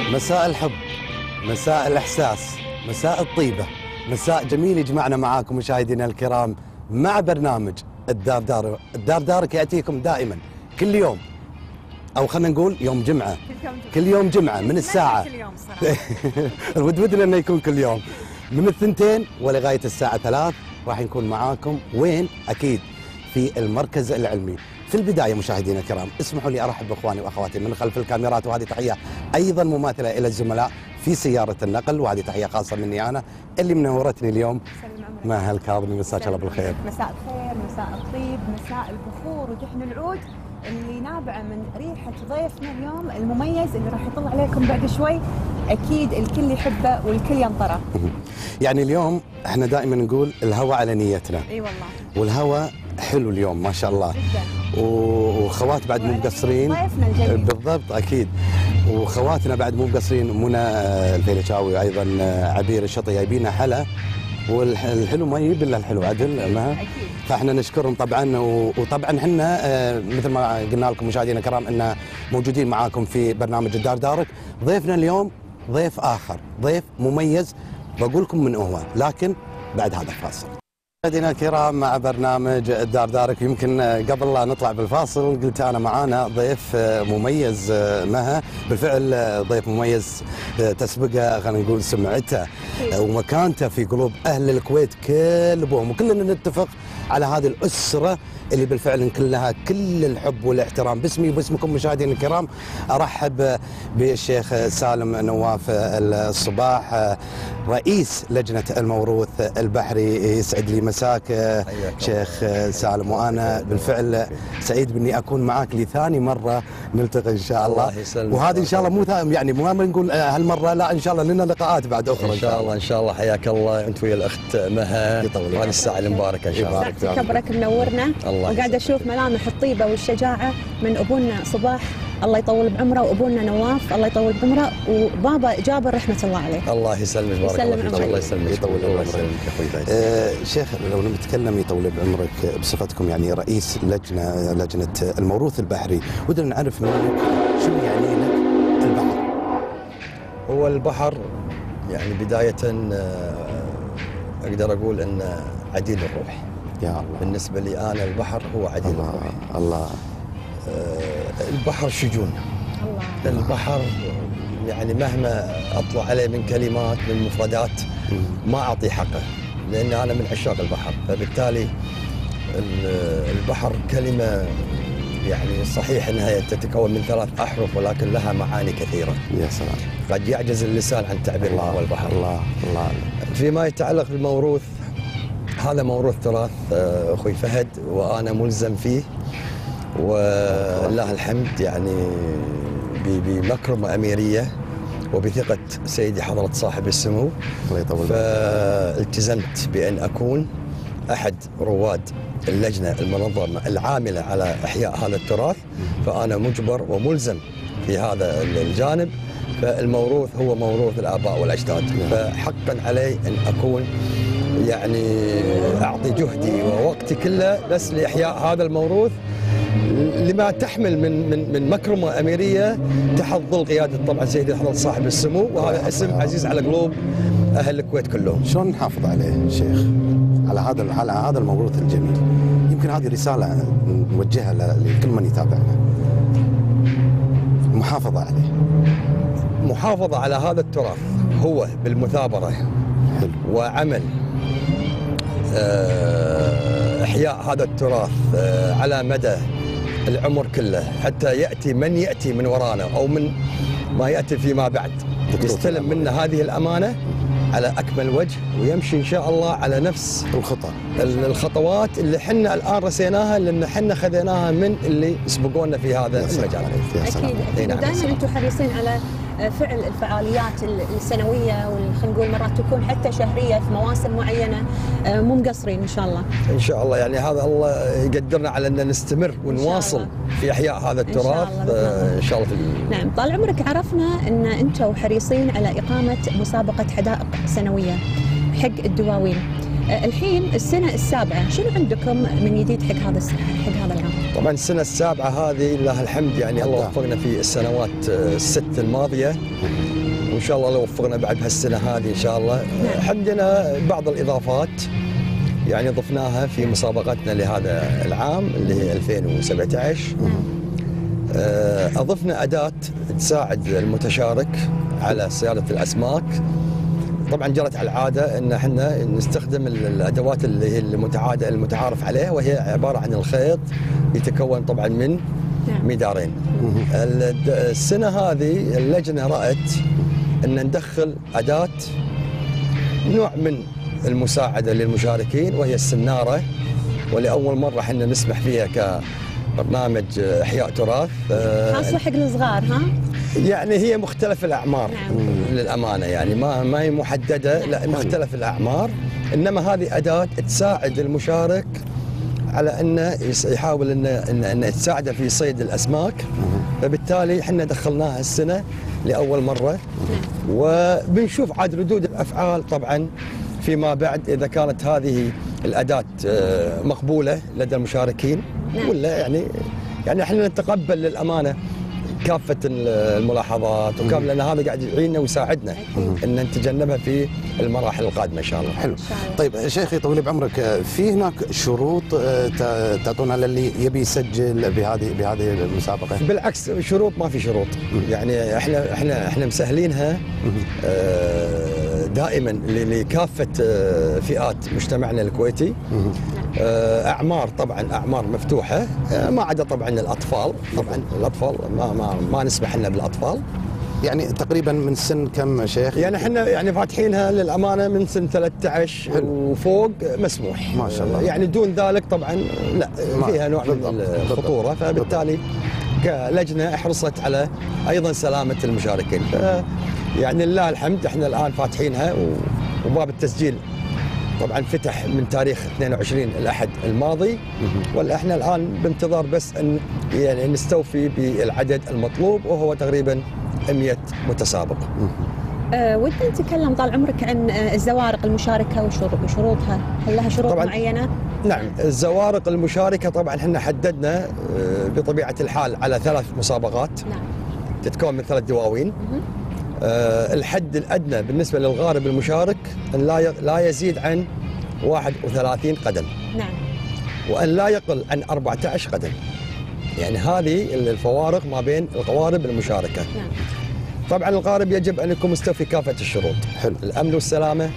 مساء الحب، مساء الإحساس، مساء الطيبة، مساء جميل يجمعنا معاكم مشاهدينا الكرام مع برنامج الدار دارك. الدار دارك يأتيكم دائما كل يوم، أو خلينا نقول يوم جمعة، كل يوم جمعة من الساعة ودنا إنه يكون كل يوم من 2 ولغاية الساعة 3 راح نكون معاكم. وين؟ أكيد في المركز العلمي. في البداية مشاهدينا الكرام اسمحوا لي أرحب بإخواني وأخواتي من خلف الكاميرات، وهذه تحية أيضا مماثلة إلى الزملاء في سيارة النقل، وهذه تحية خاصة مني أنا اللي منورتني اليوم مها الكاظمي. مساك الله بالخير. مساء الخير، مساء الطيب، مساء البخور ودحن العود اللي نابعة من ريحة ضيفنا اليوم المميز اللي راح يطلع عليكم بعد شوي. أكيد الكل يحبه والكل ينطره. يعني اليوم احنا دائما نقول الهوى على نيتنا. اي والله. والهوى حلو اليوم ما شاء الله. جدا. وخوات بعد مو مقصرين. ضيفنا الجميل. بالضبط اكيد. وخواتنا بعد مو مقصرين، منى الفيلشاوي وايضا عبير الشطي جايبينها حلا، والحلو ما يجيب الا الحلو عدل ما. فاحنا نشكرهم طبعا. وطبعا احنا مثل ما قلنا لكم مشاهدينا الكرام ان موجودين معاكم في برنامج الدار دارك. ضيفنا اليوم ضيف اخر، ضيف مميز، بقول لكم من هو لكن بعد هذا الفاصل. مشاهدينا الكرام مع برنامج الدار دارك. يمكن قبل لا نطلع بالفاصل قلت انا معانا ضيف مميز مها، بالفعل ضيف مميز تسبقه خلينا نقول سمعته ومكانته في قلوب اهل الكويت كلهم، وكلنا نتفق على هذه الاسره اللي بالفعل نكن لها كل الحب والاحترام. باسمي وباسمكم مشاهدينا الكرام ارحب بالشيخ سالم نواف الصباح، رئيس لجنه الموروث البحري. يسعد لي مساك شيخ سالم، وانا بالفعل سعيد باني اكون معاك لثاني مره نلتقي ان شاء الله. وهذه ان شاء الله مو يعني ما نقول هالمره، لا ان شاء الله لنا لقاءات بعد اخرى ان شاء الله. ان شاء الله حياك الله انت ويا الاخت مها، وهذه الساعه المباركه ان شاء الله. كبرك منورنا، وقاعده اشوف ملامح الطيبه والشجاعه من ابونا صباح الله يطول بعمره، وابونا نواف الله يطول بعمره، وبابا جابر رحمه الله عليه. الله يسلمك، بارك الله فيك. الله يسلمك، يطول الله يسلمك يا اخوي. شيخ لو نتكلم يطول بعمرك بصفتكم يعني رئيس لجنه الموروث البحري، ودنا نعرف منك شنو يعني لك البحر؟ هو البحر يعني بدايه اقدر اقول انه عديل الروح. يا الله. بالنسبه لي انا البحر هو عديل الله الروح. الله. البحر شجون. الله. البحر يعني مهما اطلع عليه من كلمات من مفردات ما اعطي حقه، لان انا من عشاق البحر. فبالتالي البحر كلمه يعني صحيح انها تتكون من 3 احرف ولكن لها معاني كثيره. يا سلام. قد يعجز اللسان عن تعبير ما هو البحر. الله الله. فيما يتعلق بالموروث، هذا موروث تراث اخوي فهد وانا ملزم فيه، ولله الحمد يعني بمكرمه اميريه وبثقه سيدي حضره صاحب السمو. الله يطول. فالتزمت بان اكون احد رواد اللجنه المنظمه العامله على احياء هذا التراث، فانا مجبر وملزم في هذا الجانب. فالموروث هو موروث الاباء والاجداد، فحقا علي ان اكون يعني اعطي جهدي ووقتي كله بس لاحياء هذا الموروث لما تحمل من مكرمه اميريه تحت ظل قياده طبعا سيدي حضره صاحب السمو، وهذا اسم عزيز على قلوب اهل الكويت كلهم. شلون نحافظ عليه شيخ؟ على هذا الموروث الجميل. يمكن هذه رساله نوجهها لكل من يتابعنا. المحافظه عليه. محافظه على هذا التراث هو بالمثابره وعمل إحياء هذا التراث على مدى العمر كله، حتى يأتي من يأتي من ورانا أو من ما يأتي فيما بعد يستلم منا هذه الأمانة على أكمل وجه، ويمشي إن شاء الله على نفس الخطوات اللي حنا الآن رسيناها، لأن حنا خذيناها من اللي سبقونا في هذا المجال. أكيد. دائما أنتم حريصين على فعل الفعاليات السنويه، خلينا نقول مرات تكون حتى شهريه في مواسم معينه، مو مقصرين ان شاء الله. ان شاء الله يعني هذا الله يقدرنا على ان نستمر ونواصل في احياء هذا التراث ان شاء الله. نعم. طال عمرك عرفنا ان انتم حريصين على اقامه مسابقه حدائق سنويه حق الدواوين. الحين السنة السابعة، شنو عندكم من جديد حق هذا العام؟ طبعا السنة السابعة هذه لله الحمد، يعني الله وفقنا في السنوات الست الماضية، وإن شاء الله لو وفقنا بعد هالسنة هذه إن شاء الله. عندنا بعض الإضافات يعني ضفناها في مسابقتنا لهذا العام اللي هي 2017. أضفنا أداة تساعد المتشارك على صيادة الأسماك. طبعا جرت على العادة ان احنا نستخدم الادوات اللي هي المتعارف عليها، وهي عبارة عن الخيط يتكون طبعا من مدارين. السنة هذه اللجنة رأت ان ندخل أداة نوع من المساعدة للمشاركين، وهي السنارة، ولأول مرة احنا نسمح فيها كبرنامج إحياء تراث. خاصة حق الصغار ها؟ يعني هي مختلف الأعمار. للأمانة يعني ما هي محددة، لا مختلف الأعمار، إنما هذه أداة تساعد المشارك على أنه يحاول أن تساعده في صيد الأسماك. فبالتالي احنا دخلناها السنة لأول مرة، وبنشوف عاد ردود الأفعال طبعا فيما بعد إذا كانت هذه الأداة مقبولة لدى المشاركين ولا يعني احنا نتقبل للأمانة كافة الملاحظات وكافة، لأن هذا قاعد يعيننا ويساعدنا أن نتجنبها في المراحل القادمة إن شاء الله. حلو. طيب شيخي طويل بعمرك، في هناك شروط تعطونها للي يبي يسجل بهذه المسابقة؟ بالعكس، شروط ما في شروط. يعني احنا مسهلينها دائما لكافة فئات مجتمعنا الكويتي. أعمار طبعا أعمار مفتوحة، ما عدا طبعا الأطفال. طبعا الأطفال ما نسمح لنا بالأطفال. يعني تقريبا من سن كم شيخ؟ يعني احنا يعني فاتحينها للأمانة من سن 13 وفوق مسموح ما شاء الله. يعني دون ذلك طبعا لا، فيها نوع من الخطورة. فبالتالي كلجنة حرصت على أيضا سلامة المشاركين. يعني لله الحمد احنا الآن فاتحينها، وباب التسجيل طبعا فتح من تاريخ 22 الأحد الماضي، واحنا الآن بانتظار بس أن يعني نستوفي بالعدد المطلوب، وهو تقريبا 100 متسابق. ودنا نتكلم طال عمرك عن الزوارق المشاركة وشروطها، هل لها شروط معينة؟ نعم، الزوارق المشاركة طبعا احنا حددنا بطبيعة الحال على 3 مسابقات. نعم. تتكون من 3 دواوين. الحد الأدنى بالنسبة للغارب المشارك أن لا يزيد عن 31 قدم. نعم. وأن لا يقل عن 14 قدم. يعني هذه الفوارق ما بين القوارب المشاركة. نعم. طبعا الغارب يجب أن يكون مستوفي كافة الشروط. حلو. الأمن والسلامة،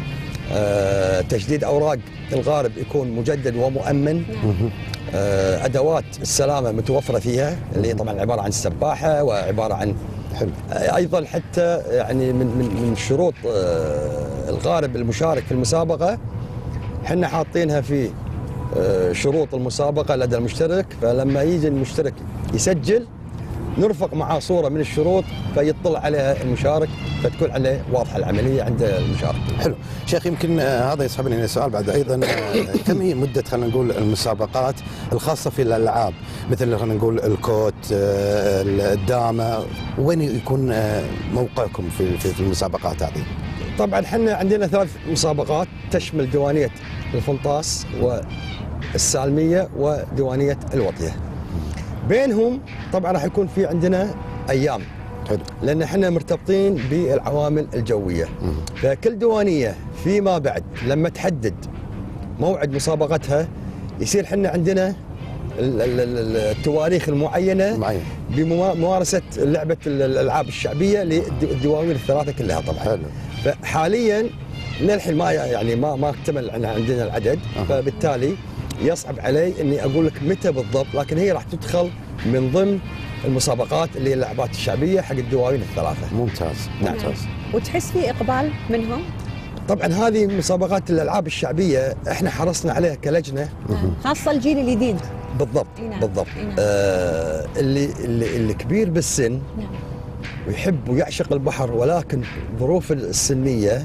تجديد أوراق الغارب يكون مجدد ومؤمن. نعم. أدوات السلامة متوفرة فيها، اللي طبعا عبارة عن السباحة وعبارة عن حلو. أيضا حتى يعني من شروط الغارب المشارك في المسابقة احنا حاطينها في شروط المسابقة لدى المشترك. فلما يجي المشترك يسجل نرفق معاه صورة من الشروط فيطلع عليها المشارك، فتكون عليه واضحة العملية عند المشارك. حلو. شيخ يمكن هذا يسحبني إلى سؤال بعد أيضا. كم هي مدة خلينا نقول المسابقات الخاصة في الألعاب، مثل خلينا نقول الكوت، الدامة، وين يكون موقعكم في المسابقات هذه؟ طبعا احنا عندنا 3 مسابقات تشمل ديوانية الفنطاس والسالمية وديوانية الوطية. بينهم طبعا راح يكون في عندنا أيام. حلو. لأن احنا مرتبطين بالعوامل الجوية. فكل ديوانية فيما بعد لما تحدد موعد مسابقتها يصير احنا عندنا التواريخ المعينة بممارسة لعبة الألعاب الشعبية للدواوين ال3 كلها طبعا. حلو. فحاليا للحين ما اكتمل عندنا العدد. فبالتالي يصعب علي اني اقول لك متى بالضبط، لكن هي راح تدخل من ضمن المسابقات اللي هي اللعبات الشعبيه حق الدواوين ال3. ممتاز. نعم. ممتاز. وتحس في اقبال منهم؟ طبعا هذه مسابقات الالعاب الشعبيه احنا حرصنا عليها كلجنه. خاصه الجيل الجديد. بالضبط. نعم. بالضبط. نعم. اللي كبير بالسن. نعم. ويحب ويعشق البحر، ولكن ظروف السنيه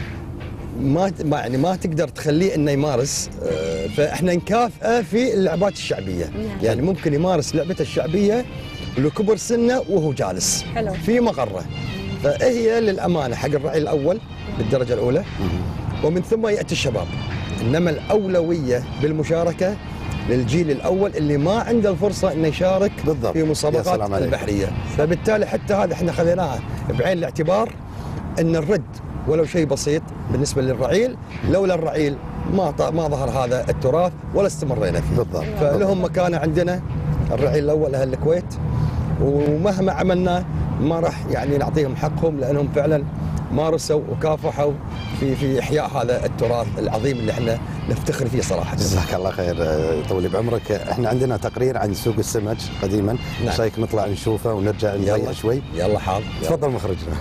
ما تقدر تخليه انه يمارس. فاحنا نكافئه في اللعبات الشعبيه. يعني ممكن يمارس لعبته الشعبيه لكبر سنه وهو جالس. حلو. في مقره. فهي للامانه حق الرعي الاول بالدرجه الاولى، ومن ثم يأتي الشباب. إنما الأولوية بالمشاركة للجيل الأول اللي ما عنده الفرصة أنه يشارك بالضبط. في مسابقات البحرية. فبالتالي حتى هذا احنا خذيناها بعين الاعتبار أن الرد ولو شيء بسيط بالنسبة للرعيل، لولا الرعيل ما ظهر هذا التراث ولا استمرينا فيه. بالضبط. فلهم مكانة عندنا الرعيل الأول أهل الكويت، ومهما عملنا ما راح يعني نعطيهم حقهم، لأنهم فعلا مارسوا وكافحوا في إحياء هذا التراث العظيم اللي احنا نفتخر فيه صراحة. جزاك الله خير، طولي بعمرك. احنا عندنا تقرير عن سوق السمك قديما، ايش رايك نطلع نشوفه ونرجع نضيع شوي؟ يلا حاضر. تفضل مخرجنا.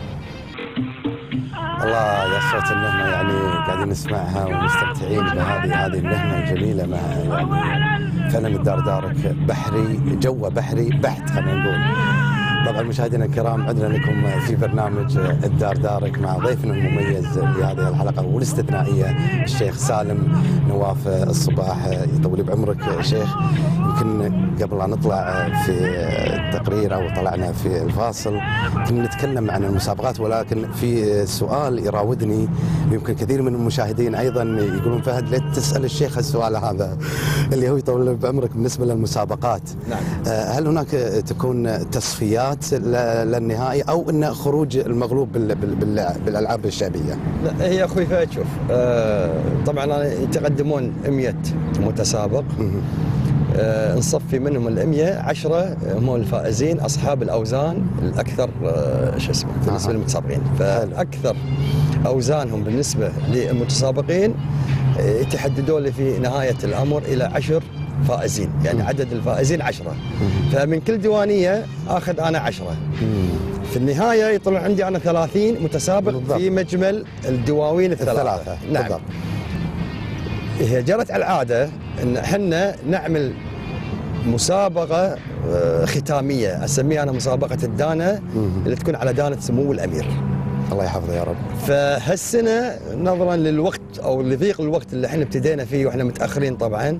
الله يا صوت النهمة، يعني قاعدين نسمعها ومستمتعين بهذه النهمة الجميلة مع يعني فعلا الدار دارك بحري، جوه بحري بحت خلينا نقول. طبعا مشاهدينا الكرام، عدنا لكم في برنامج الدار دارك مع ضيفنا المميز لهذه الحلقة والاستثنائية الشيخ سالم نواف الصباح. يطول بعمرك شيخ. يمكن قبل أن نطلع في التقرير أو طلعنا في الفاصل كنا نتكلم عن المسابقات، ولكن في سؤال يراودني، يمكن كثير من المشاهدين أيضا يقولون فهد ليه تسأل الشيخ السؤال هذا اللي هو يطول بعمرك بالنسبة للمسابقات. نعم. هل هناك تكون تصفيات للنهائي أو أن خروج المغلوب بالألعاب الشعبية؟ لا، هي أخوي فهد شوف، طبعا يتقدمون 100 متسابق، نصفي منهم 100 10 هم الفائزين أصحاب الأوزان الأكثر بالنسبة للمتسابقين. فأكثر أوزانهم بالنسبة للمتسابقين يتحددون لي في نهاية الأمر إلى 10 فائزين، يعني عدد الفائزين 10. فمن كل ديوانية آخذ أنا 10. في النهاية يطلع عندي أنا 30 متسابق بالضبط. في مجمل الدواوين الثلاثة. نعم بالضبط. هي جرت على العادة أن احنا نعمل مسابقة ختامية، أسميها أنا مسابقة الدانة، اللي تكون على دانة سمو الأمير الله يحفظه يا رب. فهالسنة نظرا للوقت أو لضيق الوقت اللي احنا ابتدينا فيه واحنا متأخرين طبعا،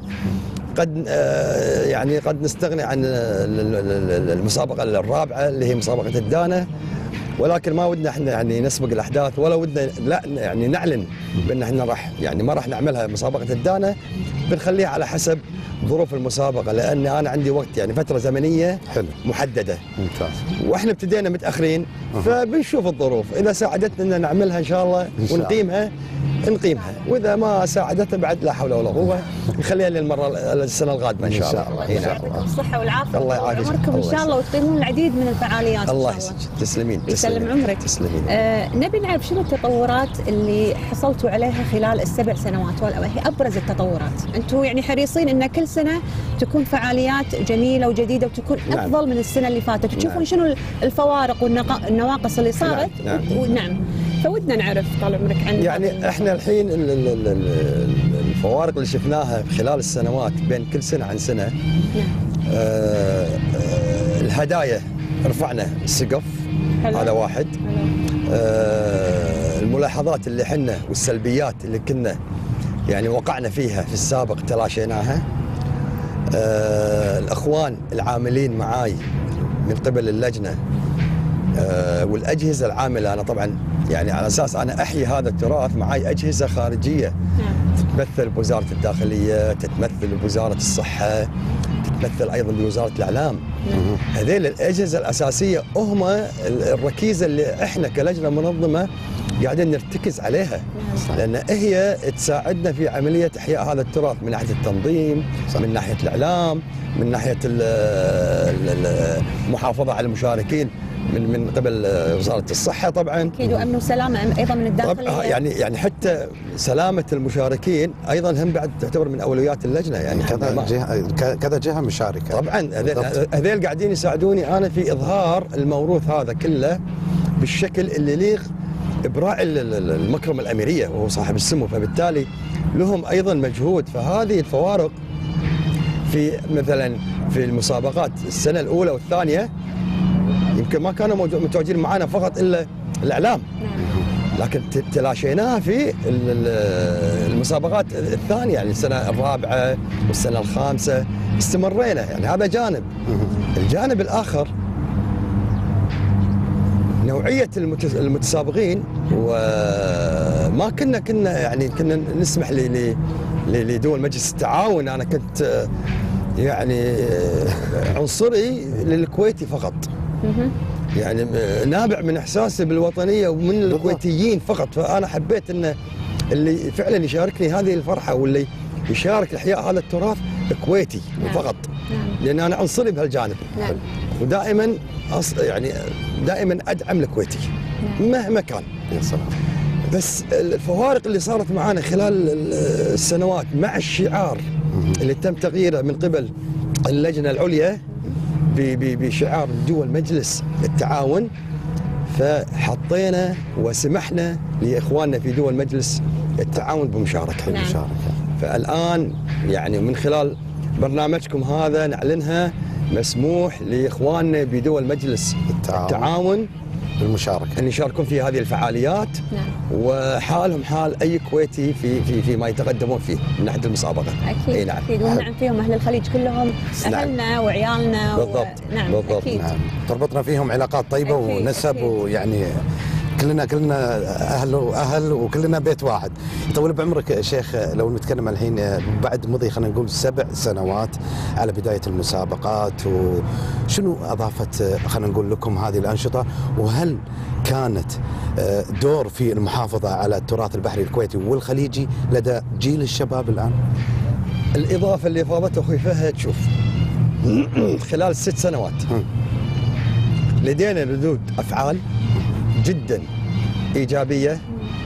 قد نستغني عن المسابقة الرابعة اللي هي مسابقة الدانة، ولكن ما ودنا احنا يعني نسبق الاحداث، ولا ودنا لا يعني نعلن بان احنا ما راح نعملها مسابقة الدانة، بنخليها على حسب ظروف المسابقة، لأن أنا عندي وقت يعني فترة زمنية حلو محددة. ممتاز. وإحنا ابتدينا متأخرين، فبنشوف الظروف، إذا ساعدتنا أن نعملها إن شاء الله ونقيمها نقيمها، وإذا ما ساعدتنا بعد لا حول ولا قوة نخليها السنة القادمة إن شاء الله. إن شاء الله. الصحة والعافية. الله يعافيك. عمركم إن شاء الله، وتقيمون العديد من الفعاليات. الله يسلمك. تسلمين. يسلم عمرك. تسلمين. نبي نعرف شنو التطورات اللي حصلتوا عليها خلال ال7 سنوات، ولا هي أبرز التطورات؟ أنتم يعني حريصين أن كل سنة تكون فعاليات جميلة وجديدة وتكون أفضل من السنة اللي فاتت، وتشوفون شنو الفوارق والنواقص اللي صارت. نعم. فودنا نعرف طال عمرك عن يعني احنا الحين الفوارق اللي شفناها خلال السنوات بين كل سنة عن سنة. الهدايا رفعنا السقف، هذا واحد. الملاحظات اللي حنا والسلبيات اللي كنا يعني وقعنا فيها في السابق تلاشيناها. الأخوان العاملين معاي من قبل اللجنة والأجهزة العاملة، أنا طبعا يعني على أساس أنا أحيي هذا التراث معاي أجهزة خارجية تتمثل بوزارة الداخلية، تتمثل بوزارة الصحة، تتمثل أيضا بوزارة الإعلام. هذيل الأجهزة الأساسية هم الركيزة اللي إحنا كلجنة منظمة قاعدين نرتكز عليها، لأن هي تساعدنا في عملية إحياء هذا التراث من ناحية التنظيم، من ناحية الإعلام، من ناحية المحافظة على المشاركين من قبل وزارة الصحة طبعا. أكيد، وأمن وسلامة أيضا من الداخلية. يعني حتى سلامة المشاركين أيضا هم بعد تعتبر من أولويات اللجنة، يعني كذا جهة مشاركة. طبعا هذيل قاعدين يساعدوني أنا في إظهار الموروث هذا كله بالشكل اللي يليق براعي المكرمة الأميرية وهو صاحب السمو، فبالتالي لهم أيضا مجهود. فهذه الفوارق في مثلا في المسابقات السنة الأولى والثانية يمكن ما كانوا متواجدين معنا فقط إلا الإعلام، لكن تلاشيناها في المسابقات الثانية، يعني السنة الرابعة والسنة الخامسة استمرينا. يعني هذا جانب. الجانب الآخر نوعيه المتسابقين، وما كنا يعني كنا نسمح لدول مجلس التعاون. انا كنت يعني عنصري للكويتي فقط، يعني نابع من احساسي بالوطنيه ومن الكويتيين فقط. فانا حبيت ان اللي فعلا يشاركني هذه الفرحه واللي يشارك احياء هذا التراث كويتي فقط، لان انا عنصري بهالجانب. ودائما يعني دائما ادعم الكويتي مهما كان. يا سلام. بس الفوارق اللي صارت معنا خلال السنوات مع الشعار اللي تم تغييره من قبل اللجنه العليا بشعار دول مجلس التعاون، فحطينا وسمحنا لاخواننا في دول مجلس التعاون بمشاركه. فالان يعني من خلال برنامجكم هذا نعلنها مسموح لاخواننا بدول مجلس التعاون بالمشاركه ان يشاركون في هذه الفعاليات. وحالهم حال اي كويتي فيما يتقدمون فيه من ناحيه المسابقه. اكيد. اي نعم. اكيد. ونعم فيهم اهل الخليج كلهم اهلنا وعيالنا. بالضبط. نعم. بالضبط. أكيد. نعم. تربطنا فيهم علاقات طيبه أكيد. ونسب. أكيد. ويعني كلنا اهل وكلنا بيت واحد. يطول بعمرك شيخ، لو نتكلم الحين بعد مضي خلينا نقول 7 سنوات على بدايه المسابقات، وشنو اضافت خلينا نقول لكم هذه الانشطه؟ وهل كانت دور في المحافظه على التراث البحري الكويتي والخليجي لدى جيل الشباب الان؟ الاضافه اللي اضافتها اخوي فهد، شوف خلال 6 سنوات لدينا ردود افعال جدا ايجابيه،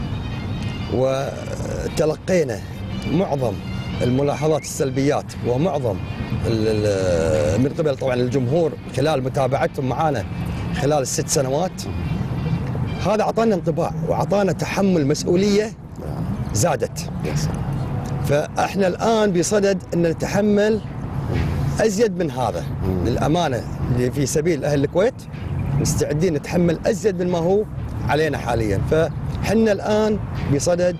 وتلقينا معظم الملاحظات السلبيات ومعظم من قبل طبعا الجمهور خلال متابعتهم معنا خلال ال6 سنوات. هذا اعطانا انطباع واعطانا تحمل مسؤوليه زادت. فاحنا الان بصدد ان نتحمل ازيد من هذا للامانه في سبيل اهل الكويت. مستعدين نتحمل ازيد من ما هو علينا حاليا. فحنا الان بصدد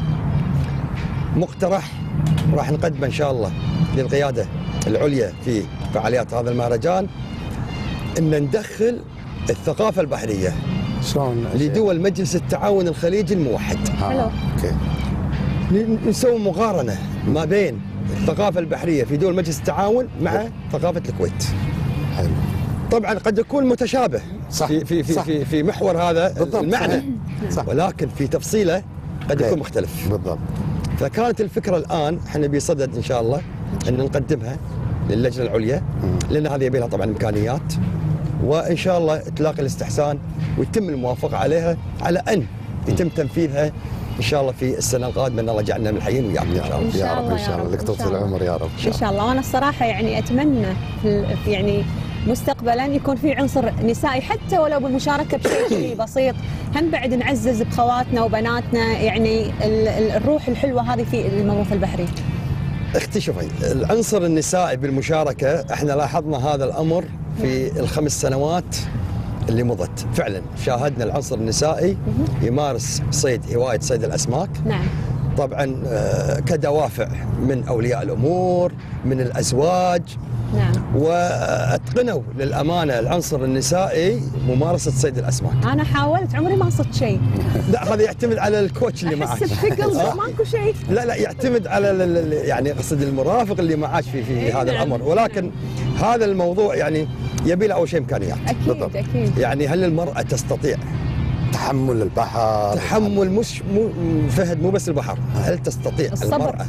مقترح راح نقدمه ان شاء الله للقياده العليا في فعاليات هذا المهرجان، ان ندخل الثقافه البحريه شلون لدول مجلس التعاون الخليجي الموحد. حلو. اوكي. نسوي مقارنه ما بين الثقافه البحريه في دول مجلس التعاون مع ثقافه الكويت. حلو. طبعا قد يكون متشابه صح. في صح. في محور هذا بالضبط. المعنى، صح. ولكن في تفصيله قد يكون مختلف. بالضبط. فكانت الفكره الان احنا بصدد ان شاء الله ان نقدمها للجنه العليا، لان هذه يبي لها طبعا امكانيات، وان شاء الله تلاقي الاستحسان ويتم الموافقه عليها على ان يتم تنفيذها ان شاء الله في السنه القادمه، ان الله يجعلنا من الحيين وياكم ان شاء الله. يا رب ان شاء الله لك طول العمر يا رب. ان شاء الله. وانا الصراحه يعني اتمنى يعني مستقبلا يكون في عنصر نسائي حتى ولو بالمشاركه بشيء بسيط، هم بعد نعزز بخواتنا وبناتنا يعني الروح الحلوه هذه في الموروث البحري. اختي شوفي، العنصر النسائي بالمشاركه احنا لاحظنا هذا الامر في ال5 سنوات اللي مضت. فعلا شاهدنا العنصر النسائي يمارس هوايه صيد الاسماك. نعم. طبعا كدوافع من اولياء الامور، من الازواج. نعم. واتقنوا للامانه العنصر النسائي ممارسه صيد الاسماك. انا حاولت عمري ما صدت شيء. لا هذا يعتمد على الكوتش اللي معك. احس بثقل ماكو شيء. لا يعتمد على يعني قصد المرافق اللي معك في هذا الامر، ولكن هذا الموضوع يعني يبي له اول شيء امكانيات. اكيد. بالضبط. اكيد. يعني هل المراه تستطيع تحمل البحر؟ تحمل مش فهد مو بس البحر، هل تستطيع الصبر. المراه؟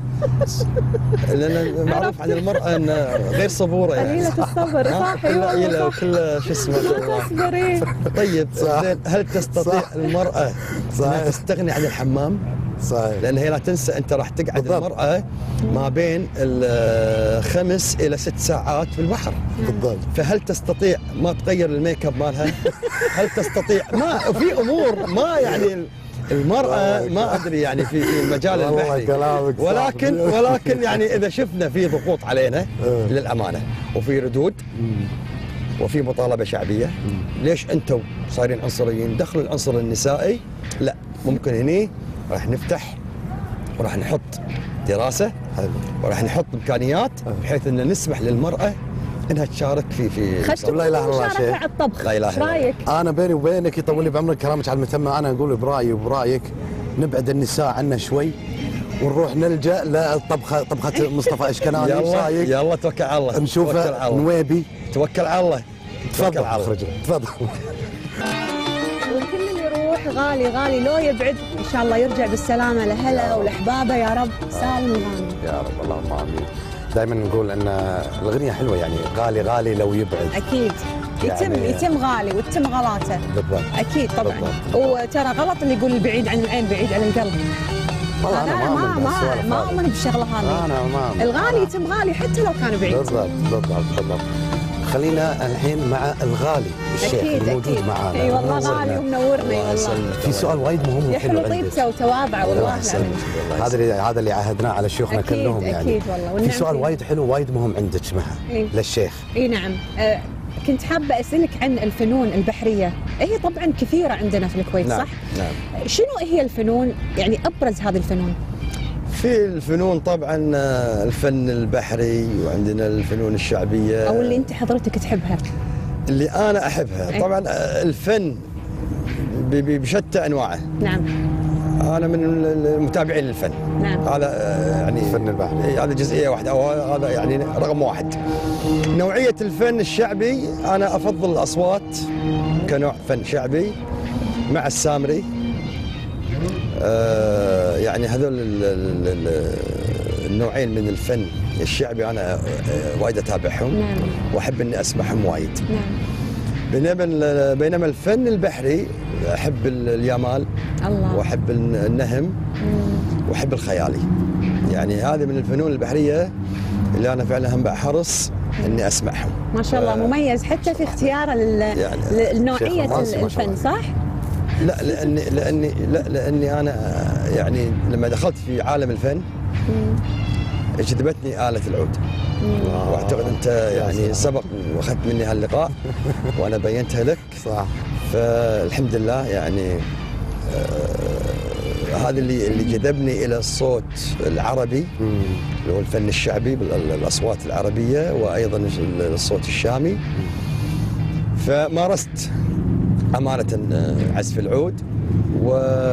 لان معروف عن المراه ان غير صبوره يعني. قليله الصبر. صح. ايوه كل شو اسمه. تصبرين. طيب هل تستطيع المراه انها تستغني عن الحمام؟ صحيح. لان هي لا تنسى انت راح تقعد بالضبط. المراه ما بين 5 إلى 6 ساعات في البحر. بالضبط. فهل تستطيع ما تغير الميك اب مالها؟ هل تستطيع ما في امور ما يعني المرأة ما أدري يعني في المجال البحري، ولكن يعني إذا شفنا في ضغوط علينا للأمانة وفي ردود وفي مطالبة شعبية، ليش أنتم صايرين عنصريين؟ دخلوا العنصر النسائي. لا، ممكن هني راح نفتح وراح نحط دراسة وراح نحط إمكانيات بحيث أن نسمح للمرأة انها تشارك في خشت لا إله إلا الله مشاركة شيخ. على الطبخ، لا إله ايش إلا الله. رايك؟ انا بيني وبينك يطول لي بعمرك كلامك على المتمة، انا اقول برايي وبرايك نبعد النساء عنا شوي ونروح نلجا للطبخه، طبخه مصطفى اشكناني. ايش يلا رايك؟ يلا توكل على الله. توكل نشوفه على الله. نويبي. توكل على الله. توكل تفضل على الله. اخرج تفضل. وكل اللي يروح غالي غالي لو يبعد ان شاء الله يرجع بالسلامه لاهله ولاحبابه يا رب. سالم الغانم. يا رب اللهم امين. دائما نقول ان الاغنيه حلوه يعني غالي غالي لو يبعد. اكيد يتم يعني- يتم غالي ويتم غلاته. بالضبط. اكيد طبعا. بالضبط. وترى غلط اللي يقول البعيد عن العين بعيد عن القلب. والله انا ما أؤمن بهالسوالف ما هذه. اؤمن بالشغله هذه. انا ما أؤمن. الغالي يتم غالي حتى لو كان بعيد. بالضبط بالضبط بالضبط. خلينا الحين مع الغالي الشيخ اكيد الموجود اكيد. معانا. اي والله منورنا. غالي ومنورنا الله والله. يسلمك. في سؤال وايد مهم وحلو يحلو عندك. طيبته وتواضعه والله الله يسلمك. العظيم. الله هذا يسلمك. اللي عاهدناه على شيوخنا أكيد، كلهم يعني. أكيد والله، في والنعم سؤال فيه. وايد حلو وايد مهم عندك معها إيه. للشيخ. اي نعم. كنت حابه اسالك عن الفنون البحريه، هي طبعا كثيره عندنا في الكويت نعم. صح؟ نعم. شنو هي الفنون؟ يعني ابرز هذه الفنون. في الفنون طبعا الفن البحري، وعندنا الفنون الشعبيه او اللي انت حضرتك تحبها. اللي انا احبها. أي. طبعا الفن بشتى انواعه. نعم انا من المتابعين للفن. نعم. هذا يعني الفن البحري. إيه، هذا جزئيه واحده، او هذا يعني رقم واحد. نوعيه الفن الشعبي انا افضل الاصوات كنوع فن شعبي مع السامري. يعني هذول النوعين من الفن الشعبي انا وايد اتابعهم. نعم. واحب اني اسمعهم وايد. نعم. بينما الفن البحري احب اليامال الله. واحب النهم واحب الخيالي. يعني هذه من الفنون البحريه اللي انا فعلا هم بحرص اني اسمعهم. ما شاء الله مميز حتى في اختياره يعني لنوعيه شيخ رومانسي ما شاء الفن الله. صح؟ لا لاني انا يعني لما دخلت في عالم الفن جذبتني آلة العود. واعتقد انت يعني سبق واخذت مني هاللقاء وانا بينتها لك. صح. فالحمد لله يعني هذا اللي جذبني الى الصوت العربي اللي هو الفن الشعبي بالاصوات العربيه، وايضا الصوت الشامي. فمارست امانه عزف العود، و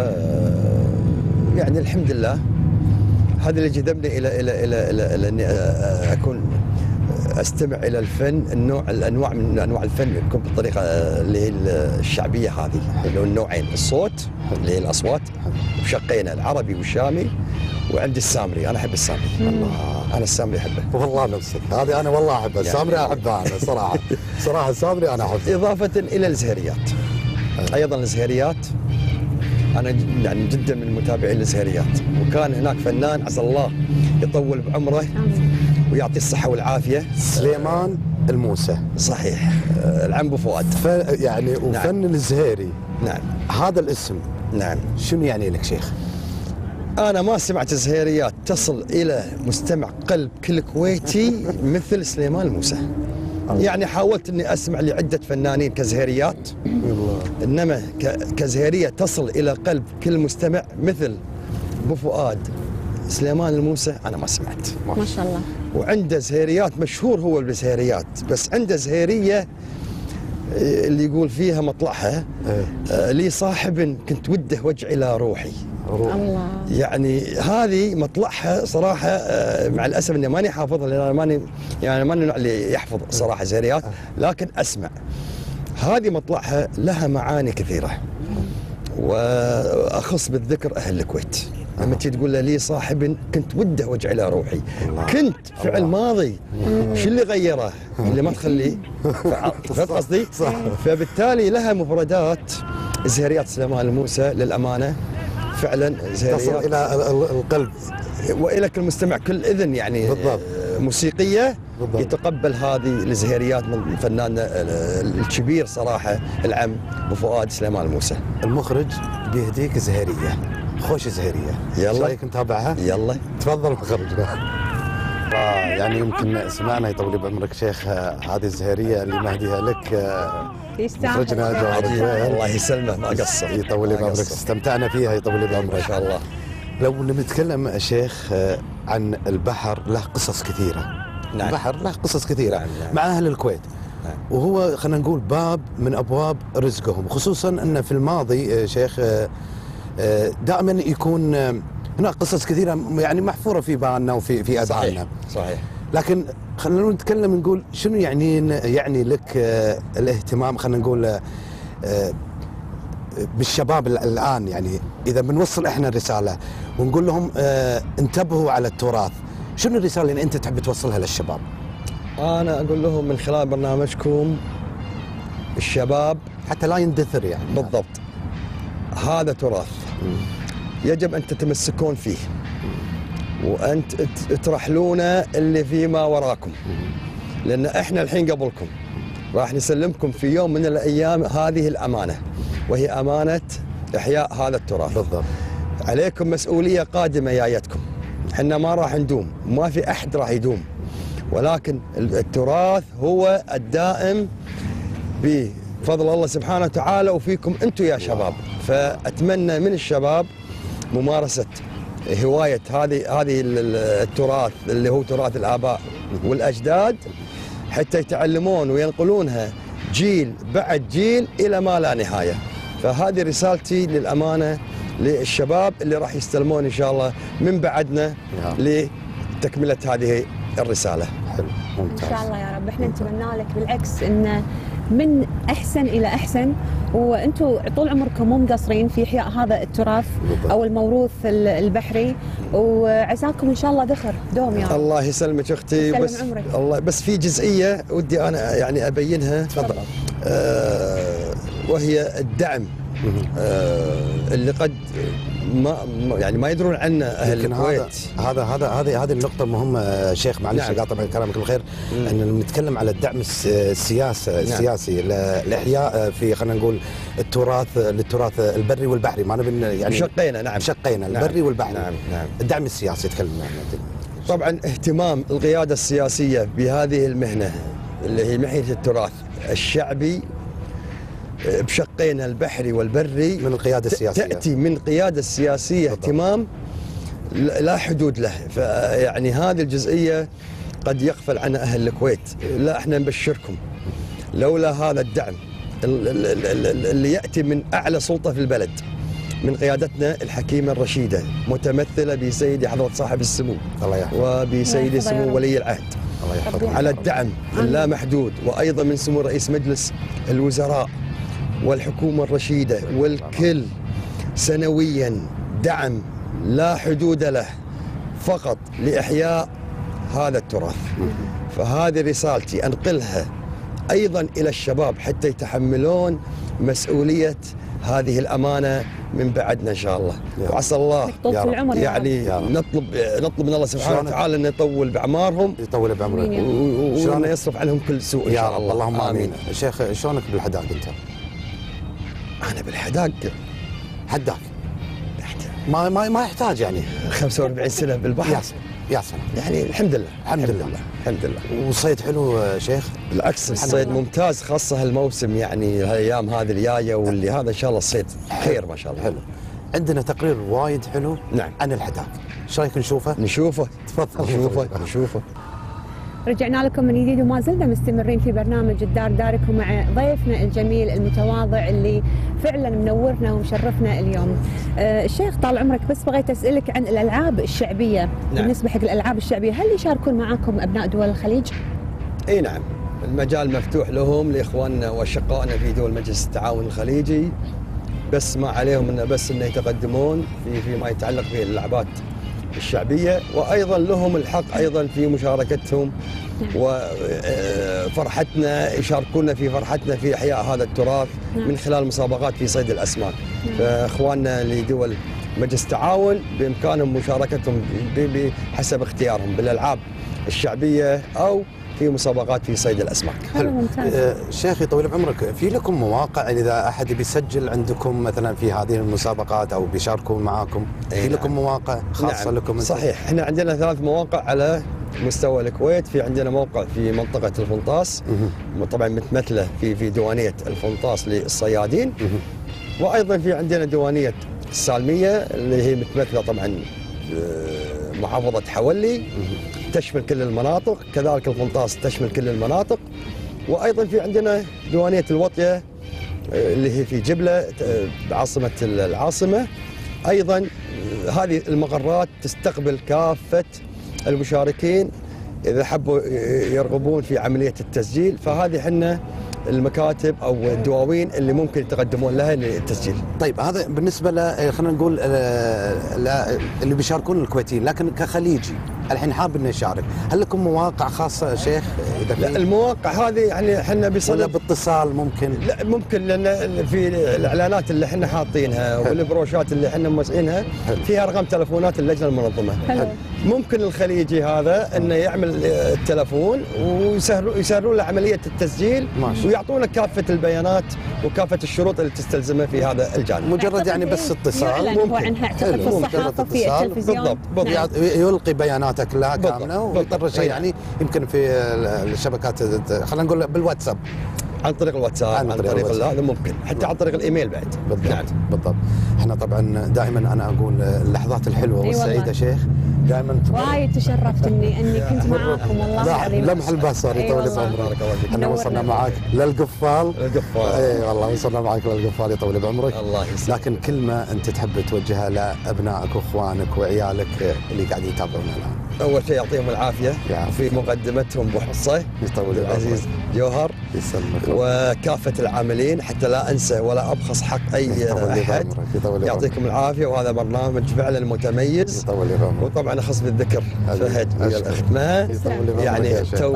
يعني الحمد لله هذا اللي جذبني الى اني اكون استمع الى الفن. الانواع من انواع الفن يكون بالطريقه اللي هي الشعبيه هذه، اللي هو النوعين، الصوت اللي هي الاصوات بشقين العربي والشامي، وعندي السامري. انا احب السامري. انا السامري احبه والله نفسك هذه انا والله احبها. السامري احبها انا صراحه. صراحه السامري انا احبها. اضافه الى الزهريات. ايضا الزهريات انا يعني جدا من متابعين الزهريات، وكان هناك فنان عسى الله يطول بعمره ويعطيه الصحه والعافيه، سليمان الموسى. صحيح. العم ابو فؤاد. يعني وفن الزهيري. نعم. هذا الاسم نعم. شنو يعني لك شيخ؟ أنا ما سمعت زهيريات تصل إلى مستمع قلب كل كويتي مثل سليمان الموسى. يعني حاولت أني أسمع لعدة فنانين كزهيريات، إنما كزهيرية تصل إلى قلب كل مستمع مثل أبو فؤاد سليمان الموسى أنا ما سمعت. ما شاء الله. وعنده زهيريات مشهور هو بالزهيريات، بس عنده زهيرية اللي يقول فيها مطلعها لي صاحب كنت وده وجع إلى روحي. الله. يعني هذه مطلعها صراحة مع الأسف أني ماني حافظها، لأن أنا ماني النوع اللي يحفظ صراحة زهريات، لكن أسمع. هذه مطلعها لها معاني كثيرة، وأخص بالذكر أهل الكويت. لما تيجي تقول له لي صاحب كنت وده وجع إلى روحي، كنت فعل ماضي. شو اللي غيره؟ اللي ما تخليه. فهمت قصدي؟ صح. فبالتالي لها مفردات زهريات سليمان الموسى للأمانة فعلا زهريات تصل الى القلب والى كل مستمع كل اذن يعني بالضبط. موسيقيه بالضبط. يتقبل هذه الزهريات من فناننا الكبير صراحه العم ابو فؤاد سليمان الموسى. المخرج بيهديك زهريه، خوش زهريه. يلا. ايش رايك نتابعها؟ يلا تفضل مخرجنا. يعني يمكن سمعنا يطول بعمرك شيخ هذه الزهريه اللي مهديها لك مخرجنا جواد الفهد. الله يسلمه ما قصر. يطول بعمرك، استمتعنا فيها يطول بعمرك ما شاء الله. لو نتكلم شيخ عن البحر له قصص كثيره. نعم. البحر له قصص كثيره نعم. مع اهل الكويت. نعم. وهو خلينا نقول باب من ابواب رزقهم، خصوصا ان في الماضي شيخ دائما يكون هناك قصص كثيره يعني محفوره في بالنا وفي اذهاننا. صحيح. لكن خلينا نتكلم نقول شنو يعني لك الاهتمام خلينا نقول بالشباب الان، يعني اذا بنوصل احنا الرساله ونقول لهم انتبهوا على التراث، شنو الرساله اللي انت تحب توصلها للشباب؟ انا اقول لهم من خلال برنامجكم الشباب حتى لا يندثر يعني. بالضبط. هذا تراث يجب ان تتمسكون فيه وان ترحلون اللي فيما وراكم، لان احنا الحين قبلكم راح نسلمكم في يوم من الايام هذه الامانه، وهي امانه احياء هذا التراث. بالضبط. عليكم مسؤوليه قادمه جايتكم، احنا ما راح ندوم، ما في احد راح يدوم، ولكن التراث هو الدائم بفضل الله سبحانه وتعالى وفيكم انتم يا شباب. فاتمنى من الشباب ممارسه هوايه هذه التراث اللي هو تراث الاباء والاجداد، حتى يتعلمون وينقلونها جيل بعد جيل الى ما لا نهايه. فهذه رسالتي للامانه للشباب اللي راح يستلمون ان شاء الله من بعدنا لتكمله هذه الرساله. حلو، ممتاز. ان شاء الله يا رب. احنا نتمنى لك بالعكس ان من احسن الى احسن، وانتم طول عمركم مو مقصرين في احياء هذا التراث بالضبط. او الموروث البحري، وعساكم ان شاء الله ذخر دوم يا رب. الله يسلمك اختي. يسلم بس عمرك. الله، بس في جزئيه ودي انا يعني ابينها. تفضل. وهي الدعم اللي قد ما يدرون عنه اهل الكويت. هذه النقطة مهمة شيخ، معلش قاطع كلامك بالخير، ان نتكلم على الدعم السياسي لاحياء في خلينا نقول للتراث البري والبحري، ما نبي يعني بشقينا. نعم، بشقينا البري والبحري. نعم. الدعم السياسي تكلمنا عنه. طبعا اهتمام القيادة السياسية بهذه المهنة اللي هي مهنة التراث الشعبي بشقينا البحري والبري من القيادة السياسية، تأتي من القيادة السياسية. بالضبط. اهتمام لا حدود له. فيعني هذه الجزئية قد يغفل عنها أهل الكويت. لا، احنا نبشركم لولا هذا الدعم اللي يأتي من أعلى سلطة في البلد، من قيادتنا الحكيمة الرشيدة متمثلة بسيدي حضرة صاحب السمو الله يحفظه، وبسيدي سمو ولي العهد، الله يحفظه، على الدعم اللامحدود، وأيضا من سمو رئيس مجلس الوزراء والحكومة الرشيدة والكل سنويا دعم لا حدود له فقط لإحياء هذا التراث. فهذه رسالتي أنقلها أيضا إلى الشباب حتى يتحملون مسؤولية هذه الأمانة من بعدنا إن شاء الله. وعسى الله يعني نطلب من الله سبحانه وتعالى أن يطول بعمارهم، يطول بعمرهم، وأن يصرف عنهم كل سوء إن شاء الله. اللهم آمين. شيخ شلونك بالحداق أنت؟ أنا بالحداق حداق ما يحتاج يعني 45 سنة بالبحر. يا سلام. يعني الحمد لله. الحمد لله. والصيد حلو شيخ؟ بالعكس، الصيد ممتاز، خاصة هالموسم يعني الايام هذه الجايه واللي هذا ان شاء الله الصيد خير ما شاء الله. حلو. عندنا تقرير وايد حلو. نعم. عن الحداق، ايش رايك نشوفه؟ تفضل. نشوفه. رجعنا لكم من جديد وما زلنا مستمرين في برنامج الدار داركم مع ضيفنا الجميل المتواضع اللي فعلا منورنا ومشرفنا اليوم. الشيخ طال عمرك، بس بغيت اسالك عن الالعاب الشعبيه. نعم. بالنسبه حق الالعاب الشعبيه، هل يشاركون معاكم ابناء دول الخليج؟ اي نعم، المجال مفتوح لهم لاخواننا واشقائنا في دول مجلس التعاون الخليجي، بس ما عليهم انه يتقدمون فيما يتعلق بالالعابات الشعبية، وأيضا لهم الحق أيضا في مشاركتهم وفرحتنا، يشاركونا في فرحتنا في إحياء هذا التراث من خلال مسابقات في صيد الأسماك. فإخواننا لدول مجلس التعاون بإمكانهم مشاركتهم بحسب اختيارهم بالألعاب الشعبية أو في مسابقات في صيد الأسماك. حلو. ممتاز. شيخي طويل بعمرك، في لكم مواقع إذا أحد بيسجل عندكم مثلا في هذه المسابقات أو بيشاركوا معاكم؟ في لكم مواقع خاصة؟ نعم. لكم؟ صحيح، احنا عندنا 3 مواقع على مستوى الكويت. في عندنا موقع في منطقة الفنطاس، طبعا متمثلة في ديوانية الفنطاس للصيادين، وأيضا في عندنا ديوانية السالمية اللي هي متمثلة طبعا محافظة حولي، تشمل كل المناطق، كذلك القنطاس تشمل كل المناطق. وايضا في عندنا ديوانيه الوطيه اللي هي في جبله بعاصمه العاصمه. ايضا هذه المقرات تستقبل كافه المشاركين اذا حبوا يرغبون في عمليه التسجيل، فهذه حنا المكاتب او الدواوين اللي ممكن يتقدمون لها للتسجيل. طيب هذا بالنسبه خلينا نقول اللي بيشاركون الكويتيين، لكن كخليجي الحين حاب انه يشارك، هل لكم مواقع خاصه شيخ؟ اذا لا المواقع هذه يعني احنا ولا بصدد باتصال ممكن؟ لا ممكن، لان في الاعلانات اللي احنا حاطينها والبروشات اللي احنا موزعينها فيها ارقام تلفونات اللجنه المنظمه. حلو. ممكن الخليجي هذا انه يعمل التلفون ويسهلون له عمليه التسجيل ويعطونا كافه البيانات وكافه الشروط اللي تستلزمها في هذا الجانب. مجرد يعني بس اتصال ممكن عنها اعتقد في الصحافه في التلفزيون. بالضبط. يلقي بياناتك كلها كامله بالضبط. ويضطر شيء يعني يمكن في الشبكات خلينا نقول بالواتساب، عن طريق الواتساب، عن طريق هذا ممكن، حتى عن طريق الايميل بعد. بالضبط. نعم. بالضبط. احنا طبعا دائما انا اقول اللحظات الحلوه والسعيده شيخ دائما وايد تشرفت اني كنت معاكم والله العظيم. لمح البصر يطول بعمرك. احنا وصلنا معك للقفال. اي والله وصلنا معك للقفال يطول بعمرك. الله يسلمك. لكن كلمه انت تحب توجهها لابنائك واخوانك وعيالك اللي قاعدين يتابعونا الان. اول شيء يعطيهم العافيه في مقدمتهم ابو حصه يطول العزيز جوهر يسلمك، وكافه العاملين، حتى لا انسى ولا ابخس حق اي احد. يعطيكم العافيه، وهذا برنامج فعلا متميز. وطبعا اخص بالذكر فهد ويا الاخت مها، يعني تو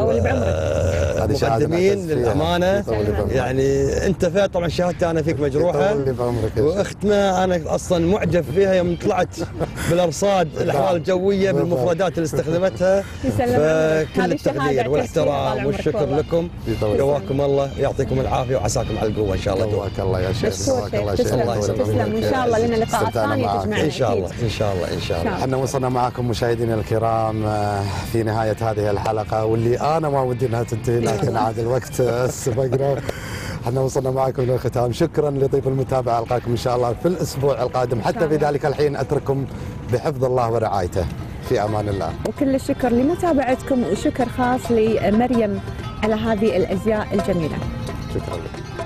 مقدمين للامانه. يعني انت فهد طبعا شهادتي انا فيك مجروحه، واخت مها انا اصلا معجب فيها يوم طلعت بالارصاد الاحوال الجويه بالمفردات اللي استخدمتها. فكل التقدير والاحترام والشكر لكم. قواكم الله ويعطيكم العافيه وعساكم على القوه ان شاء الله. قواك الله يا شيخ. تسلم وان شاء الله لنا لقاءات ثانيه تجمعنا ان شاء الله. ان شاء الله ان شاء الله. احنا وصلنا معكم مشاهدينا الكرام في نهايه هذه الحلقه، واللي انا ما ودي انها تنتهي لكن عاد الوقت سبقنا. احنا وصلنا معكم للختام، شكرا لطيب المتابعه، القاكم ان شاء الله في الاسبوع القادم. حتى في ذلك الحين اترككم بحفظ الله ورعايته، في امان الله. وكل الشكر لمتابعتكم، وشكر خاص لمريم على هذه الازياء الجميله. شكرا لك.